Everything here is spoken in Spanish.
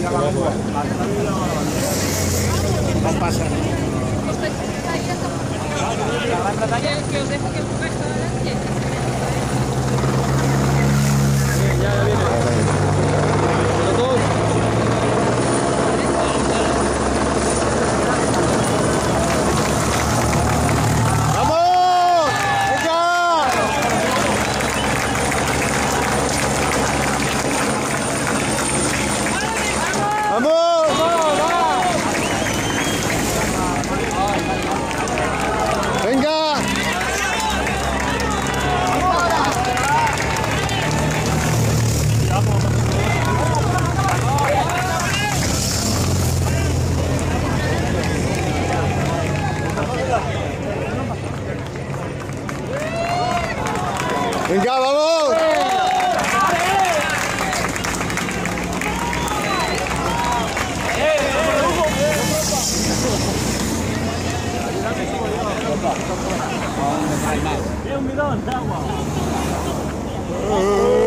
No pasa nada. Que os dejo que pongáis toda la fiesta. Ya viene. Los dos. ¡Vamos! ¡Venga! ¡Vamos! ¡Venga! ¡Venga, vamos! Un bidón de agua.